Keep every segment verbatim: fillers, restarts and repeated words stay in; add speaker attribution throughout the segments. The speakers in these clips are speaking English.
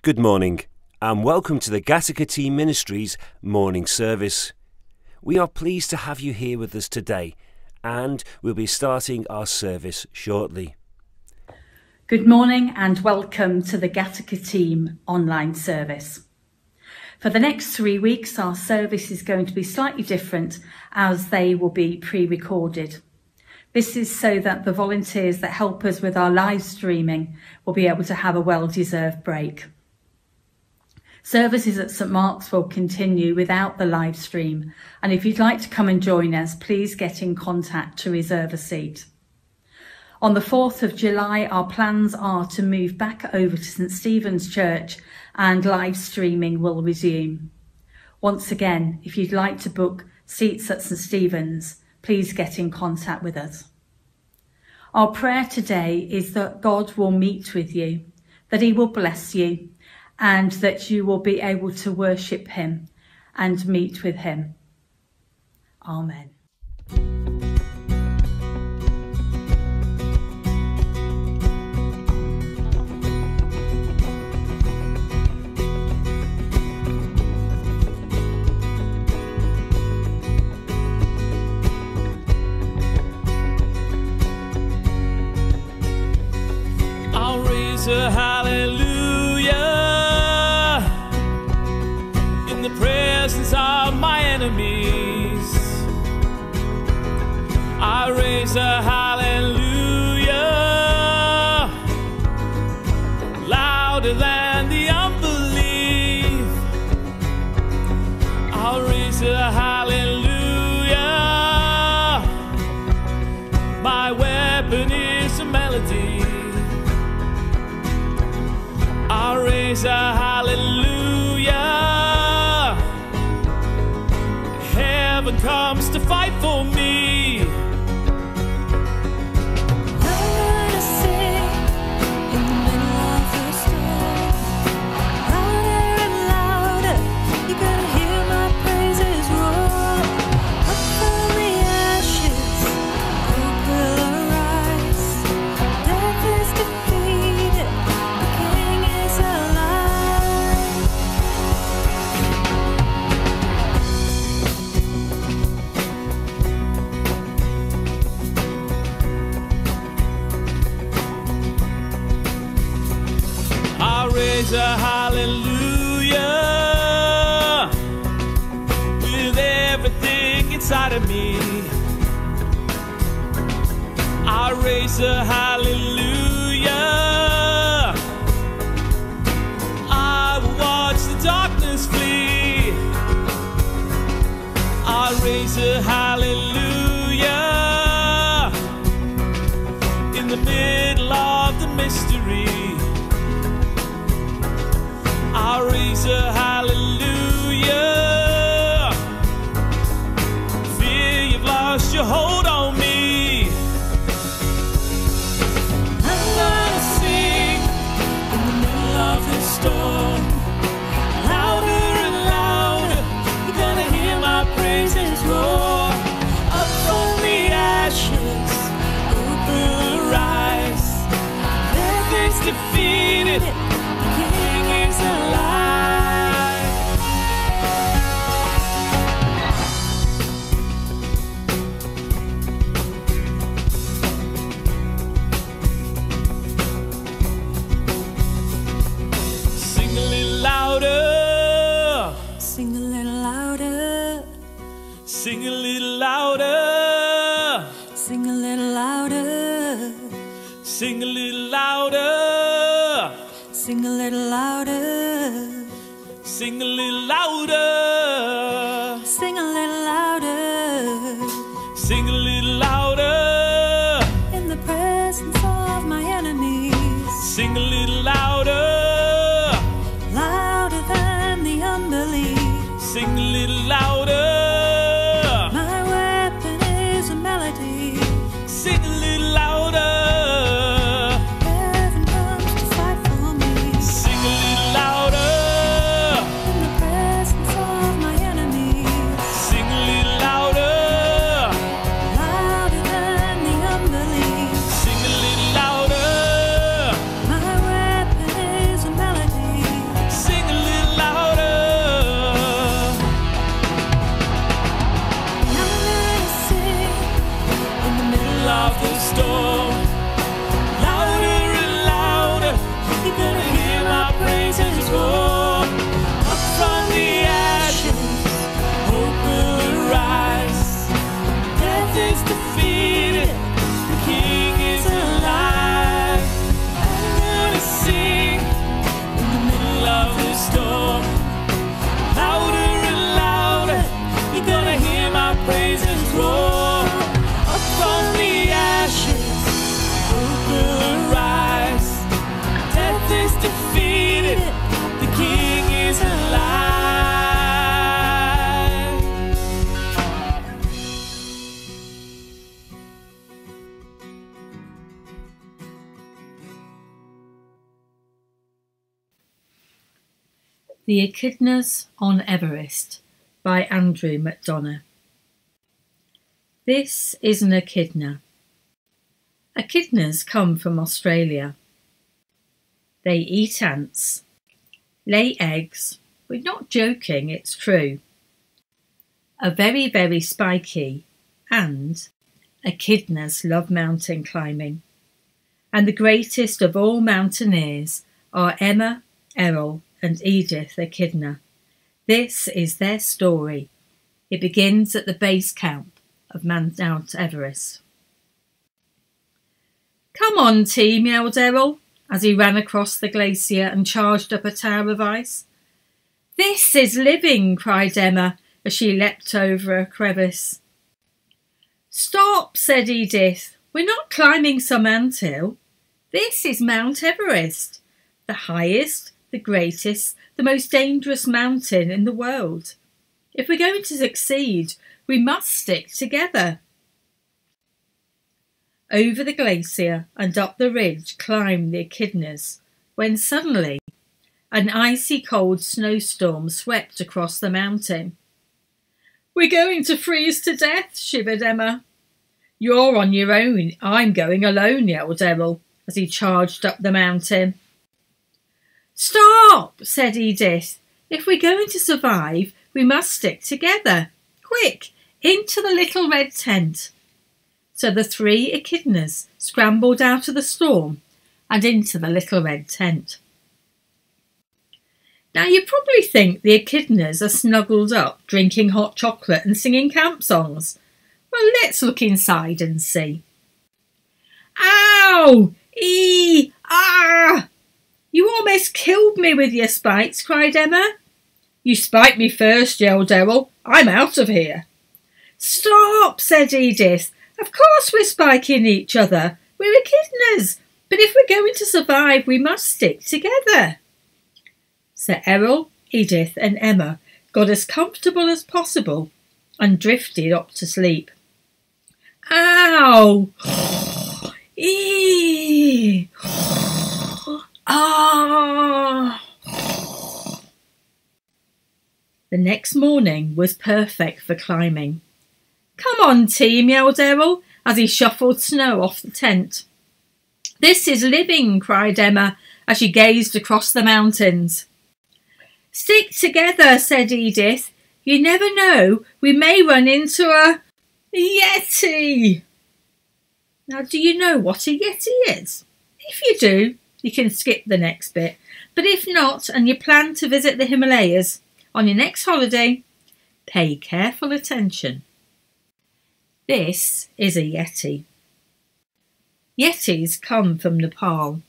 Speaker 1: Good morning and welcome to the Gattaca Team Ministries morning service. We are pleased to have you here with us today and we'll be starting our service shortly.
Speaker 2: Good morning and welcome to the Gattaca Team online service. For the next three weeks our service is going to be slightly different as they will be pre-recorded. This is so that the volunteers that help us with our live streaming will be able to have a well-deserved break. Services at St Mark's will continue without the live stream, and if you'd like to come and join us, please get in contact to reserve a seat. On the fourth of July, our plans are to move back over to St Stephen's Church and live streaming will resume. Once again, if you'd like to book seats at St Stephen's, please get in contact with us. Our prayer today is that God will meet with you, that he will bless you, and that you will be able to worship him and meet with him. Amen.
Speaker 3: I'll raise a hallelujah in the presence of my enemies. I raise a hallelujah louder than the unbelief. I'll raise a hallelujah. My weapon is a melody. I'll raise a hallelujah. Heaven comes to fight for me.
Speaker 4: I'm gonna sing in the middle of the storm. Louder and louder, you're gonna hear my praises roar. Up from the ashes, hope will arise. Death is defeated, the King is alive.
Speaker 3: I'll raise a hallelujah with everything inside of me. I'll raise a hallelujah. I will watch the darkness flee. I'll raise a hallelujah in the middle of the mystery. I'll raise a hallelujah. Fear you've lost your hold on me. I'm gonna sing in the middle of the storm. Louder and louder, you're gonna hear my praises roar. Up from the ashes, hope will arise. Death is defeated, the King is alive. Sing a little louder.
Speaker 4: Sing a little louder,
Speaker 3: Sing a little louder.
Speaker 4: sing a little louder,
Speaker 3: Sing a little louder.
Speaker 4: sing a little louder,
Speaker 3: Sing a little louder.
Speaker 4: sing a little louder.
Speaker 3: Sing a little louder.
Speaker 4: In the presence of my enemies,
Speaker 3: Sing a little louder.
Speaker 4: louder than the unbelief.
Speaker 3: Sing a little louder.
Speaker 4: My weapon is a melody.
Speaker 3: Sing a little louder.
Speaker 4: Heaven comes to fight for me.
Speaker 3: Sing a little louder.
Speaker 4: In the presence of
Speaker 2: The Echidnas on Everest by Andrew McDonough. This is an echidna. Echidnas come from Australia. They eat ants, lay eggs, we're not joking, it's true, are very, very spiky, and echidnas love mountain climbing. And the greatest of all mountaineers are Emma, Errol and Edith Echidna. This is their story. It begins at the base camp of Mount Everest. "Come on, team," yelled Errol as he ran across the glacier and charged up a tower of ice. "This is living," cried Emma as she leapt over a crevice. "Stop," said Edith. "We're not climbing some anthill. This is Mount Everest, the highest, the greatest, the most dangerous mountain in the world. If we're going to succeed, we must stick together." Over the glacier and up the ridge climbed the echidnas, when suddenly an icy cold snowstorm swept across the mountain. "We're going to freeze to death," shivered Emma. "You're on your own, I'm going alone," yelled Errol as he charged up the mountain. "Stop," said Edith. "If we're going to survive, we must stick together. Quick, into the little red tent." So the three echidnas scrambled out of the storm and into the little red tent. Now you probably think the echidnas are snuggled up, drinking hot chocolate and singing camp songs. Well, let's look inside and see. "Ow! Ee! Ah! You almost killed me with your spikes," cried Emma. "You spiked me first," yelled Errol. "I'm out of here." "Stop," said Edith. "Of course we're spiking each other. We're echidnas. But if we're going to survive, we must stick together." So Errol, Edith and Emma got as comfortable as possible and drifted off to sleep. "Ow! Eee! Ah!" The next morning was perfect for climbing. "Come on, team," yelled Errol as he shuffled snow off the tent. "This is living," cried Emma as she gazed across the mountains. "Stick together," said Edith. "You never know, we may run into a Yeti." Now, do you know what a Yeti is? If you do, you can skip the next bit. But if not, and you plan to visit the Himalayas on your next holiday, pay careful attention. This is a Yeti. Yetis come from Nepal.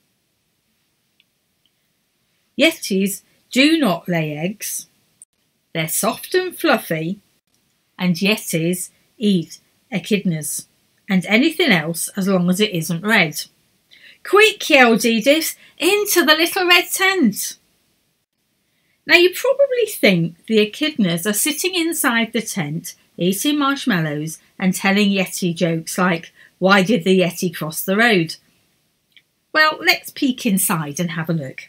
Speaker 2: Yetis do not lay eggs. They're soft and fluffy, and Yetis eat echidnas and anything else as long as it isn't red. "Quick," yelled Edith, "into the little red tent." Now you probably think the echidnas are sitting inside the tent eating marshmallows and telling Yeti jokes like, "Why did the Yeti cross the road?" Well, let's peek inside and have a look.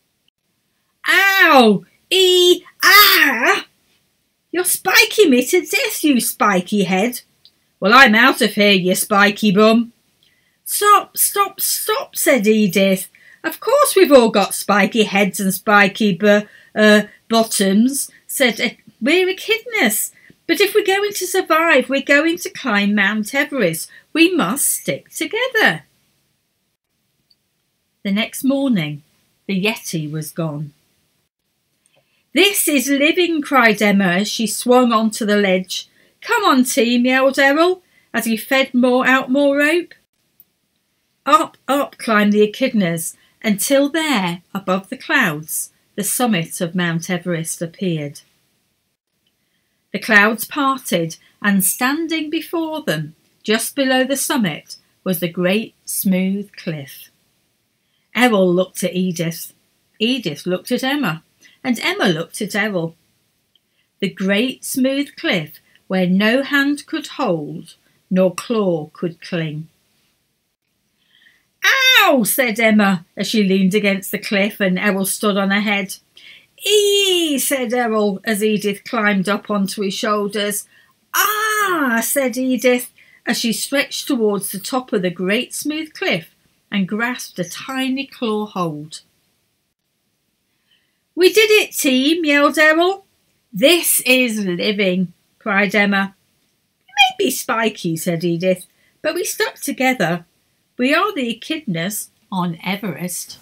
Speaker 2: "Ow! Ee! Ah! You're spiking me to death, you spiky head." "Well, I'm out of here, you spiky bum." "Stop, stop, stop," said Edith. "Of course we've all got spiky heads and spiky b- uh, bottoms," said e- "We're echidnas. But if we're going to survive, we're going to climb Mount Everest. We must stick together." The next morning, the Yeti was gone. "This is living," cried Emma as she swung onto the ledge. "Come on, team," yelled Errol as he fed more out more rope. Up, up climbed the echidnas until there, above the clouds, the summit of Mount Everest appeared. The clouds parted, and standing before them, just below the summit, was the great smooth cliff. Errol looked at Edith. Edith looked at Emma, and Emma looked at Errol. The great smooth cliff where no hand could hold, nor claw could cling. "Ow!" said Emma as she leaned against the cliff and Errol stood on her head.
Speaker 5: Eee, said Errol as Edith climbed up onto his shoulders. Ah, said Edith as she stretched towards the top of the great smooth cliff and grasped a tiny claw hold. We did it, team, yelled Errol. This is living, cried Emma. It may be spiky, said Edith, but we stuck together. We are the echidnas on Everest.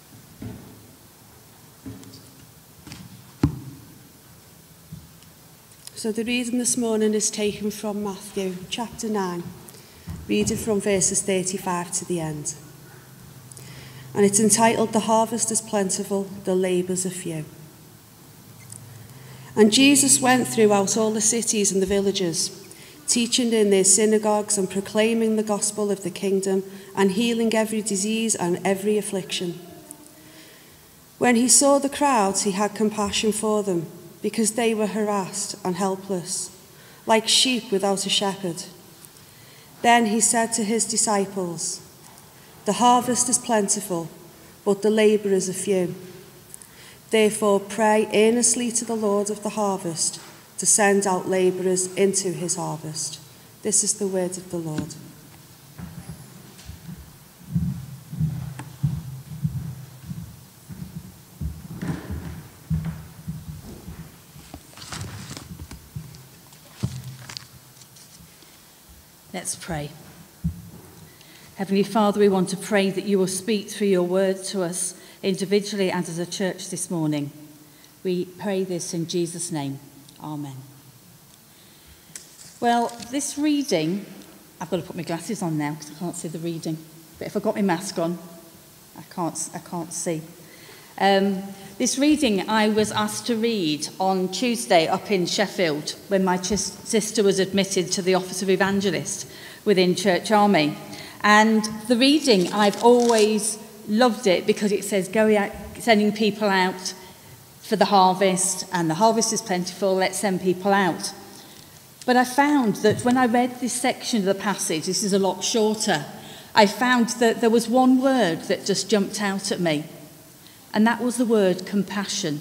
Speaker 6: So the reading this morning is taken from Matthew chapter nine, reading from verses thirty-five to the end. And it's entitled, The Harvest is Plentiful, the Labours are Few. And Jesus went throughout all the cities and the villages, teaching in their synagogues and proclaiming the gospel of the kingdom and healing every disease and every affliction. When he saw the crowds, he had compassion for them, because they were harassed and helpless, like sheep without a shepherd. Then he said to his disciples, The harvest is plentiful, but the labourers are few. Therefore pray earnestly to the Lord of the harvest to send out labourers into his harvest. This is the word of the Lord.
Speaker 2: Let's pray. Heavenly Father, we want to pray that you will speak through your word to us individually and as a church this morning. We pray this in Jesus' name. Amen. Well, this reading, I've got to put my glasses on now because I can't see the reading. But if I've got my mask on, I can't, I can't see. Um, this reading I was asked to read on Tuesday up in Sheffield when my ch- sister was admitted to the office of evangelist within Church Army. And the reading, I've always loved it because it says going out, sending people out for the harvest, and the harvest is plentiful, let's send people out. But I found that when I read this section of the passage, this is a lot shorter, I found that there was one word that just jumped out at me. And that was the word compassion.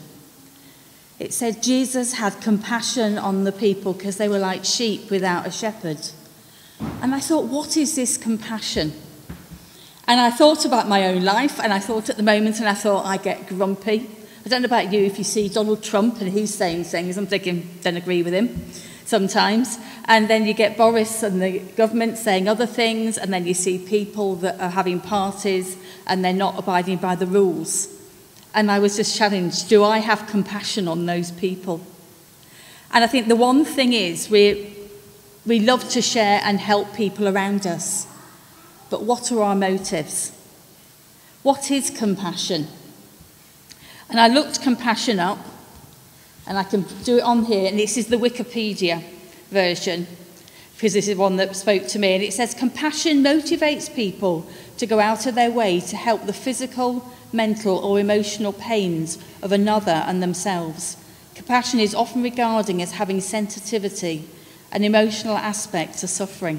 Speaker 2: It said Jesus had compassion on the people because they were like sheep without a shepherd. And I thought, what is this compassion? And I thought about my own life, and I thought at the moment, and I thought, I get grumpy. I don't know about you, if you see Donald Trump and he's saying things, I'm thinking, don't agree with him sometimes. And then you get Boris and the government saying other things, and then you see people that are having parties and they're not abiding by the rules. And I was just challenged, do I have compassion on those people? And I think the one thing is we we love to share and help people around us. But what are our motives? What is compassion? And I looked compassion up, and I can do it on here, and this is the Wikipedia version, because this is one that spoke to me, and it says, compassion motivates people to go out of their way to help the physical, mental or emotional pains of another and themselves. Compassion is often regarded as having sensitivity, an emotional aspect to suffering.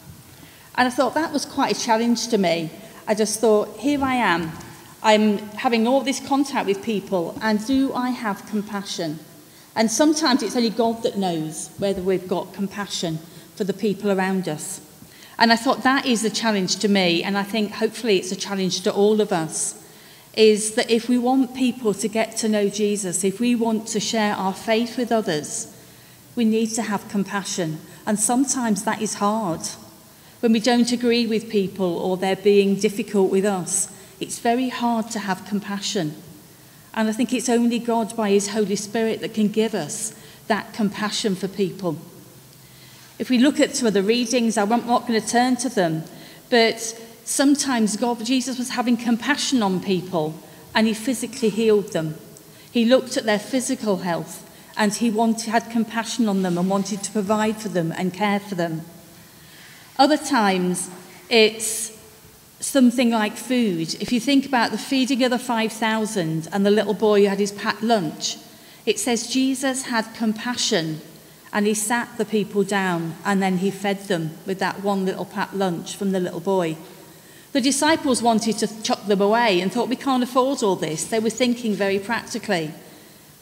Speaker 2: And I thought that was quite a challenge to me. I just thought, here I am, I'm having all this contact with people, and do I have compassion? And sometimes it's only God that knows whether we've got compassion for the people around us. And I thought that is the challenge to me, and I think hopefully it's a challenge to all of us, is that if we want people to get to know Jesus, if we want to share our faith with others, we need to have compassion. And sometimes that is hard. When we don't agree with people or they're being difficult with us, it's very hard to have compassion. And I think it's only God by his Holy Spirit that can give us that compassion for people. If we look at some of the readings, I'm not going to turn to them, but sometimes God, Jesus was having compassion on people and he physically healed them. He looked at their physical health and he wanted, had compassion on them and wanted to provide for them and care for them. Other times, it's something like food. If you think about the feeding of the five thousand and the little boy who had his packed lunch, it says Jesus had compassion and he sat the people down and then he fed them with that one little packed lunch from the little boy. The disciples wanted to chuck them away and thought, we can't afford all this. They were thinking very practically.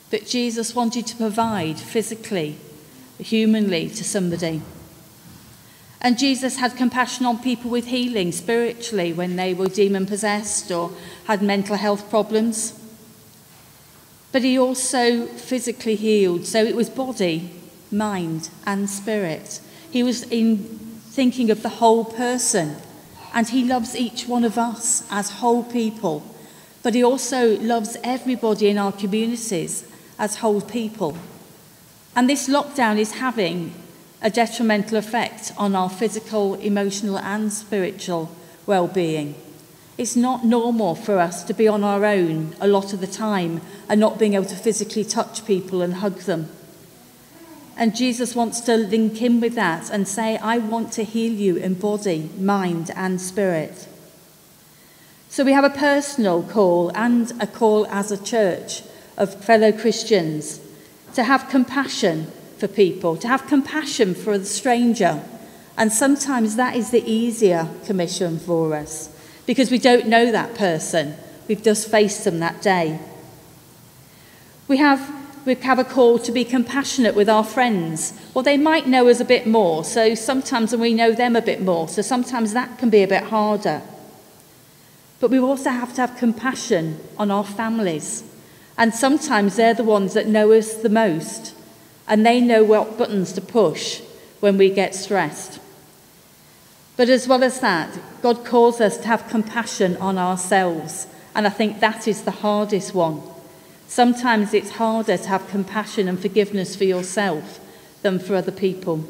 Speaker 2: but Jesus wanted to provide physically, humanly to somebody. And Jesus had compassion on people with healing spiritually when they were demon-possessed or had mental health problems. But he also physically healed, so it was body, mind and spirit. He was in thinking of the whole person, and he loves each one of us as whole people, but he also loves everybody in our communities as whole people. And this lockdown is having a detrimental effect on our physical, emotional and spiritual well-being. It's not normal for us to be on our own a lot of the time and not being able to physically touch people and hug them. And Jesus wants to link in with that and say, I want to heal you in body, mind and spirit. So we have a personal call and a call as a church of fellow Christians to have compassion for people, to have compassion for the stranger. And sometimes that is the easier commission for us because we don't know that person. We've just faced them that day. We have We have a call to be compassionate with our friends. Well, they might know us a bit more, so sometimes we know them a bit more, so sometimes that can be a bit harder. But we also have to have compassion on our families, and sometimes they're the ones that know us the most, and they know what buttons to push when we get stressed. But as well as that, God calls us to have compassion on ourselves, and I think that is the hardest one. Sometimes it's harder to have compassion and forgiveness for yourself than for other people.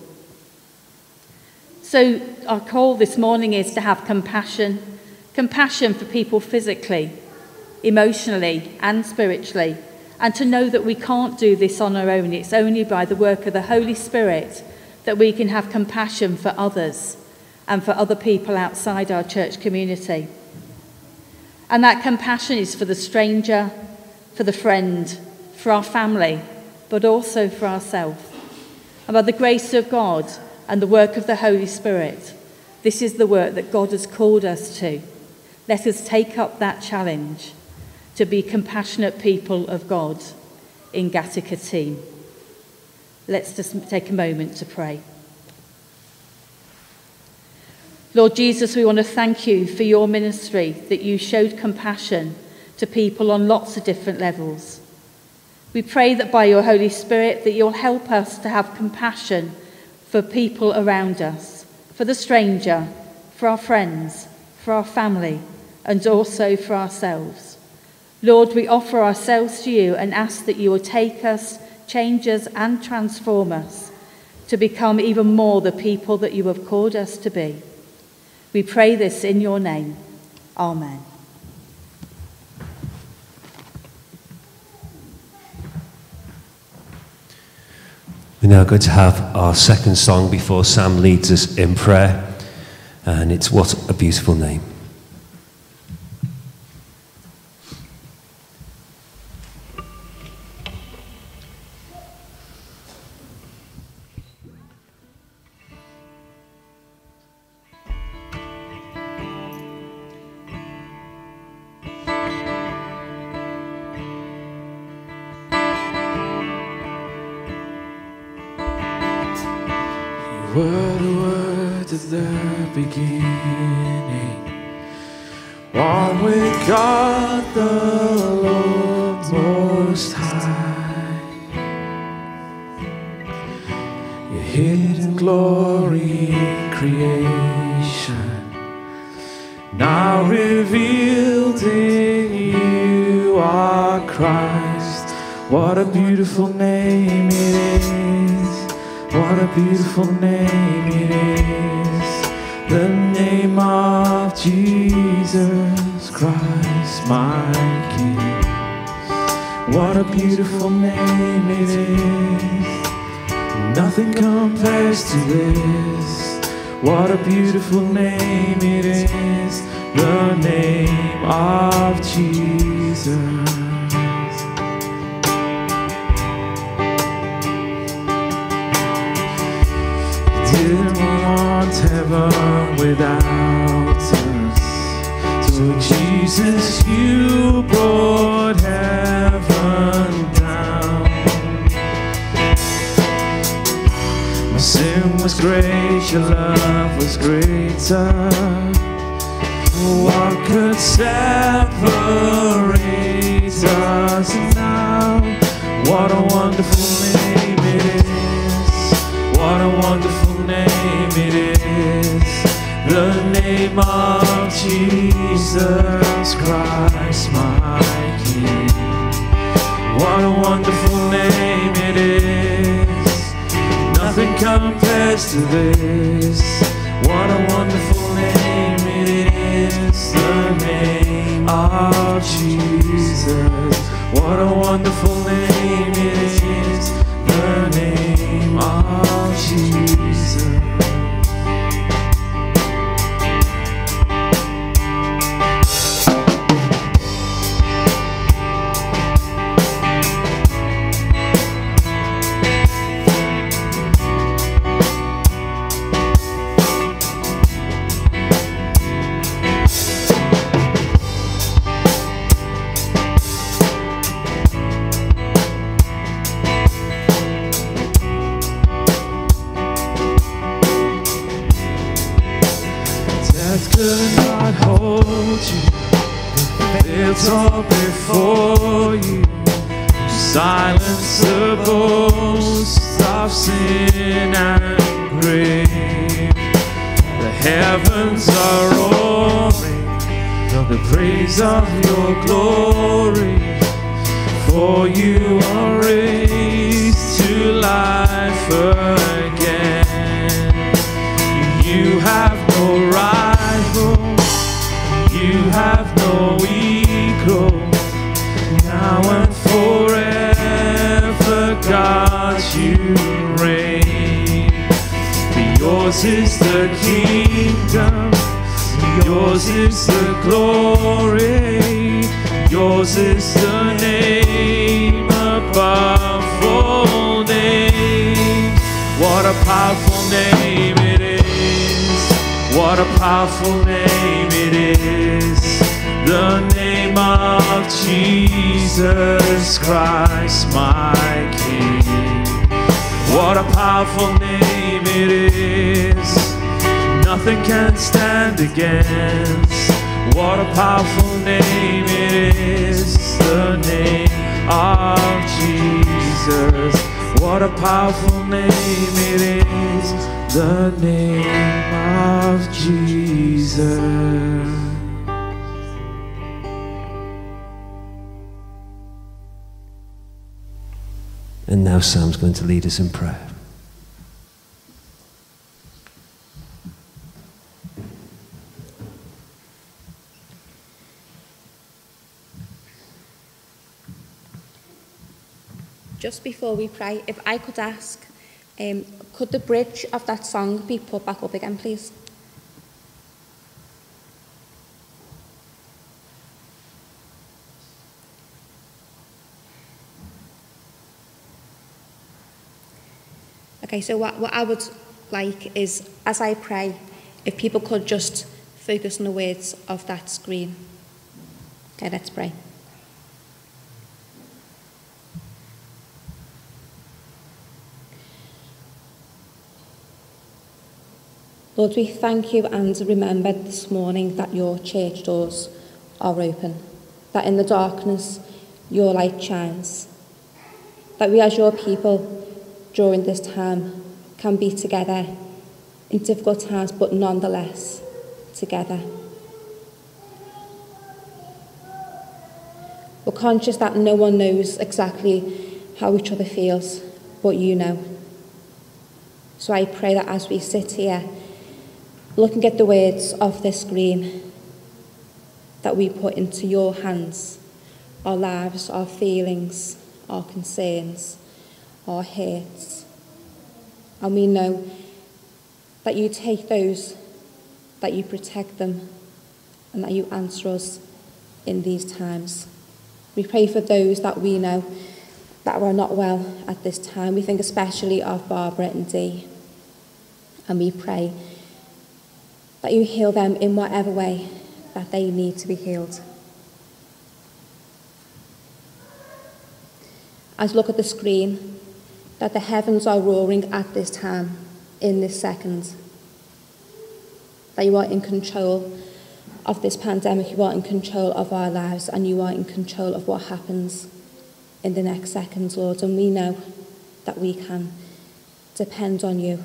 Speaker 2: So our call this morning is to have compassion, compassion for people physically, emotionally and spiritually, and to know that we can't do this on our own. It's only by the work of the Holy Spirit that we can have compassion for others and for other people outside our church community. And that compassion is for the stranger, for the friend, for our family, but also for ourselves. And by the grace of God and the work of the Holy Spirit, this is the work that God has called us to. Let us take up that challenge to be compassionate people of God in Gattaca Team. Let's just take a moment to pray. Lord Jesus, we want to thank you for your ministry, that you showed compassion to people on lots of different levels. We pray that by your Holy Spirit that you'll help us to have compassion for people around us, for the stranger, for our friends, for our family, and also for ourselves. Lord, we offer ourselves to you and ask that you will take us, change us and transform us to become even more the people that you have called us to be. We pray this in your name. Amen.
Speaker 1: We're now going to have our second song before Sam leads us in prayer, and it's What a Beautiful Name.
Speaker 3: Were the words at the beginning, one with God the Lord Most High. Your hidden glory in creation, now revealed in you are Christ. What a beautiful name it is. What a beautiful name it is, the name of Jesus Christ, my King. What a beautiful name it is, nothing compares to this. What a beautiful name it is, the name of Jesus. Didn't want heaven without us, so Jesus, you brought heaven down. was great, your love was greater. What could separate us now? What a wonderful name it is. What a wonderful name it is. The name of Jesus Christ, my King. What a wonderful name it is. Nothing compares to this. What a wonderful name it is. The name of Jesus. What a wonderful name it is. The name of Jesus. Could not hold you, built all before you, silence the boast of sin and grave. The heavens are roaring the praise of your glory, for you are raised to life again. You have no rival, you have no equal, now and forever, God, you reign. For yours is the kingdom, yours is the glory, yours is the name above all names. What a powerful name it is. What a powerful name it is, the name of Jesus Christ, my King. What a powerful name it is, nothing can stand against. What a powerful name it is, the name of Jesus. What a powerful name it is, the name of Jesus.
Speaker 1: And now Sam's going to lead us in prayer.
Speaker 7: Just before we pray, if I could ask, um, could the bridge of that song be put back up again, please? Okay, so what, what I would like is, as I pray, if people could just focus on the words of that screen. Okay, let's pray. Lord, we thank you and remember this morning that your church doors are open, that in the darkness your light shines, that we as your people during this time can be together in difficult times, but nonetheless together. We're conscious that no one knows exactly how each other feels, but you know. So I pray that as we sit here, looking at the words of this screen, that we put into your hands our lives, our feelings, our concerns, our hurts. And we know that you take those, that you protect them, and that you answer us in these times. We pray for those that we know that are not well at this time. We think especially of Barbara and Dee. And we pray that you heal them in whatever way that they need to be healed. As we look at the screen, that the heavens are roaring at this time, in this second. That you are in control of this pandemic, you are in control of our lives, and you are in control of what happens in the next second, Lord. And we know that we can depend on you.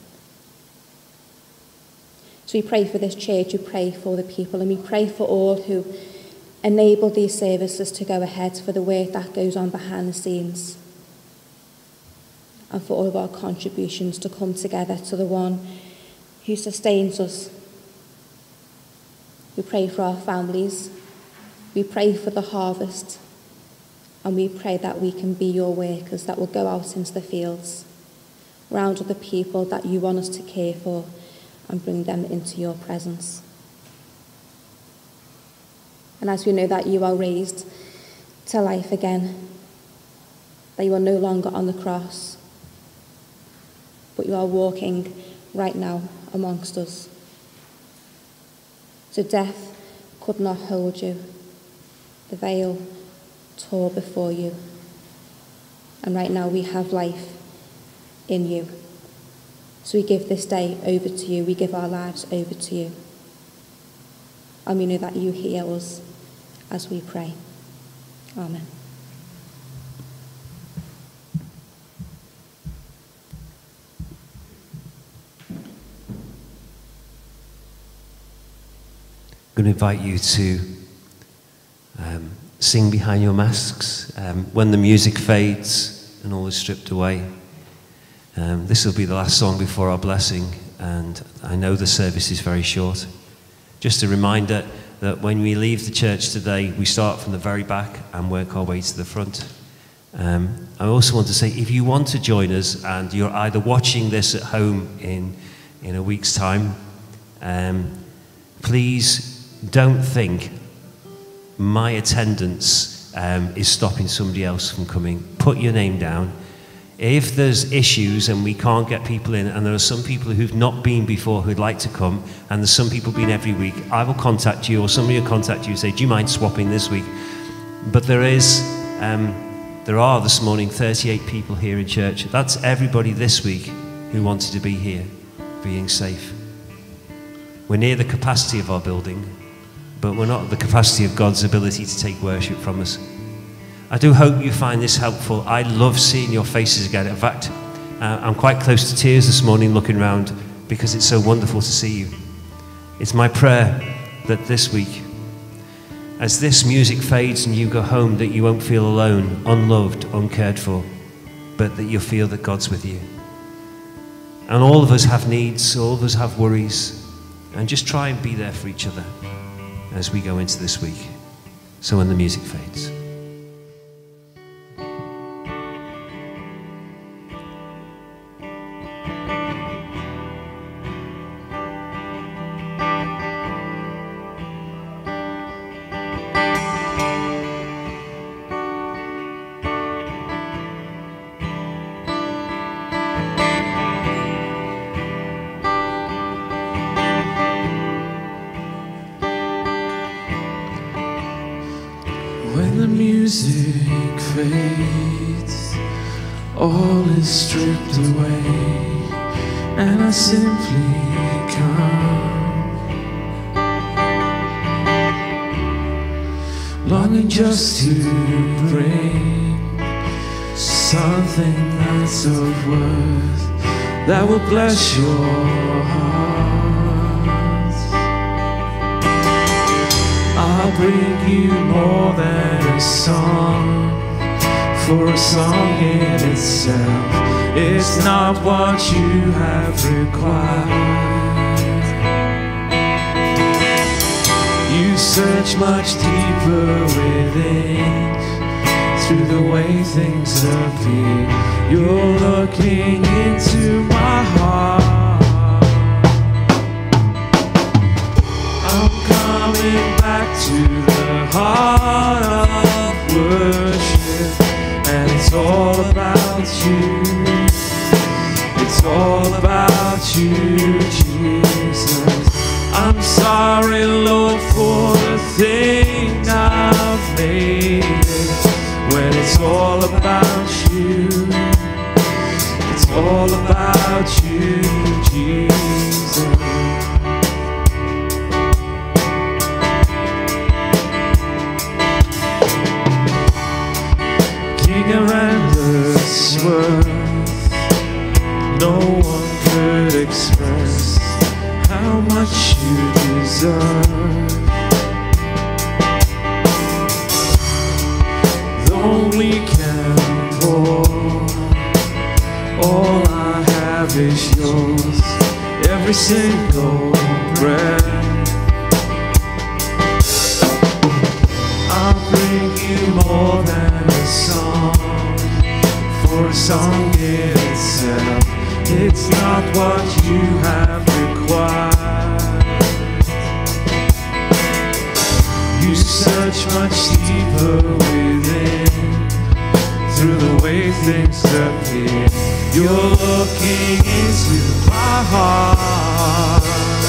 Speaker 7: So we pray for this church, we pray for the people, and we pray for all who enable these services to go ahead, for the work that goes on behind the scenes, and for all of our contributions to come together to the one who sustains us. We pray for our families, we pray for the harvest, and we pray that we can be your workers that will go out into the fields, round other people that you want us to care for, and bring them into your presence. And as we know that you are raised to life again, that you are no longer on the cross, but you are walking right now amongst us. So death could not hold you. The veil tore before you. And right now we have life in you. So we give this day over to you. We give our lives over to you. And we know that you hear us as we pray. Amen.
Speaker 1: I'm going to invite you to um, sing behind your masks. Um, when the music fades and all is stripped away, um, this will be the last song before our blessing, and I know the service is very short. Just a reminder that when we leave the church today, we start from the very back and work our way to the front. Um, I also want to say, if you want to join us and you're either watching this at home in, in a week's time, um, please don't think my attendance um, is stopping somebody else from coming. Put your name down. If there's issues and we can't get people in, and there are some people who've not been before who'd like to come, and there's some people been every week, I will contact you, or somebody will contact you and say, do you mind swapping this week? But there is, um, there are this morning thirty-eight people here in church. That's everybody this week who wanted to be here, being safe. We're near the capacity of our building, but we're not at the capacity of God's ability to take worship from us. I do hope you find this helpful. I love seeing your faces again. In fact, uh, I'm quite close to tears this morning looking around because it's so wonderful to see you. It's my prayer that this week, as this music fades and you go home, that you won't feel alone, unloved, uncared for, but that you'll feel that God's with you. And all of us have needs, all of us have worries, and just try and be there for each other as we go into this week. So when the music fades.
Speaker 3: When the music fades, all is stripped away, and I simply come, longing just to bring something that's of worth that will bless your heart. I'll bring you more than a song, for a song in itself is not what you have required. You search much deeper within, through the way things appear. You're looking into my heart. Coming back to the heart of worship, and it's all about you. It's all about you, Jesus. I'm sorry, Lord, for the thing I've made it, when it's all about you. It's It's all about you, Jesus. King of endless worth, no one could express how much you deserve. Though we can pour, all I have is yours, every single breath. I'll bring you more than a song, for a song in itself, it's not what you have required. You search much deeper within, through the way things appear. You're looking into my heart.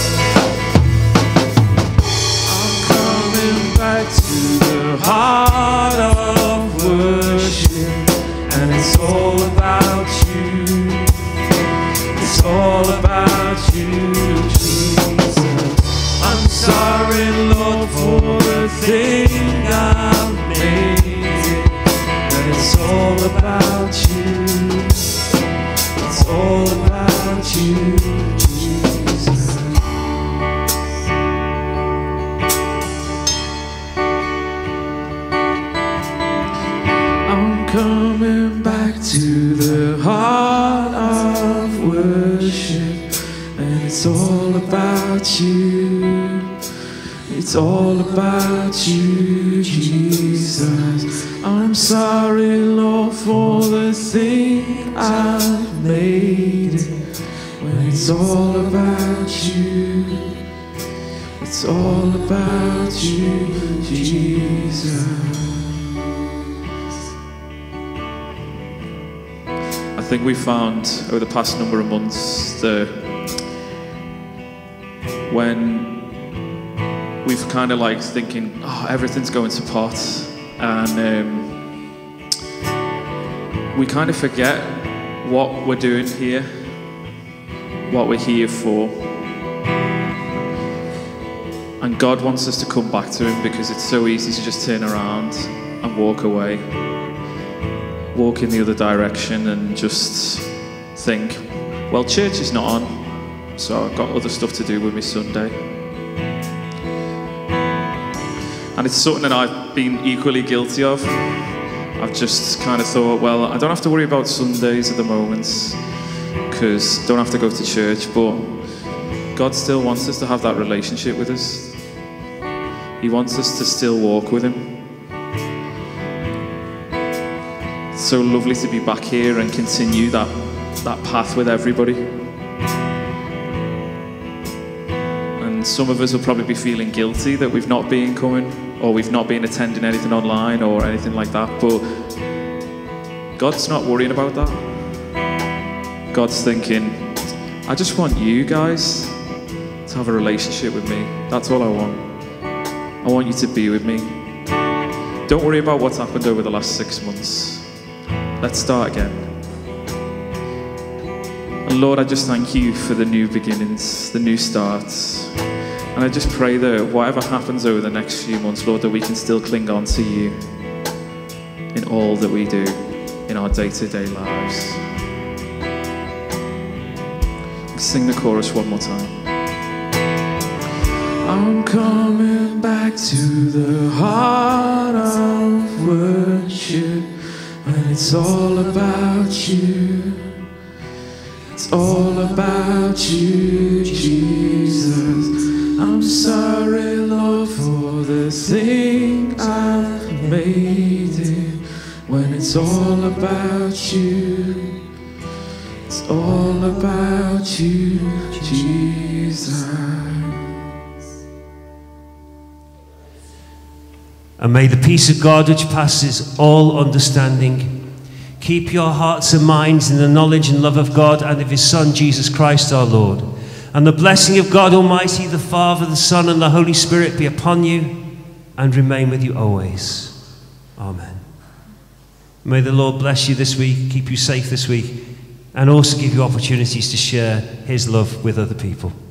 Speaker 3: I'm coming back to the heart of worship, and it's all about you. It's all about you, Jesus. I'm sorry, Lord, for the thing I've made. And it's all about you. It's all about you, Jesus. I'm coming back to the heart of worship, and it's all about you. It's all about you, Jesus. I'm sorry, Lord, for the thing I've made it. When it's all about you, it's all about you, Jesus. I think we found over the past number of months that when we've kind of like thinking, oh, everything's going to pot, and um, we kind of forget what we're doing here, what we're here for. And God wants us to come back to Him, because it's so easy to just turn around and walk away, walk in the other direction and just think, well, church is not on, so I've got other stuff to do with my Sunday. And it's something that I've been equally guilty of. I've just kind of thought, well, I don't have to worry about Sundays at the moment, because I don't have to go to church, but God still wants us to have that relationship with us. He wants us to still walk with Him. It's so lovely to be back here and continue that, that path with everybody. And some of us will probably be feeling guilty that we've not been coming, or we've not been attending anything online or anything like that, but God's not worrying about that. God's thinking, I just want you guys to have a relationship with me. That's all I want. I want you to be with me. Don't worry about what's happened over the last six months. Let's start again. And Lord, I just thank you for the new beginnings, the new starts. And I just pray that whatever happens over the next few months, Lord, that we can still cling on to you in all that we do in our day-to-day lives. Let's sing the chorus one more time. I'm coming back to the heart of worship, and it's all about you. It's all about you, Jesus. I'm sorry, Lord, for the thing I've made it. When it's all about you, it's all about you, Jesus.
Speaker 1: And may the peace of God, which passes all understanding, keep your hearts and minds in the knowledge and love of God and of His Son, Jesus Christ our Lord. And the blessing of God Almighty, the Father, the Son, and the Holy Spirit be upon you and remain with you always. Amen. May the Lord bless you this week, keep you safe this week, and also give you opportunities to share his love with other people.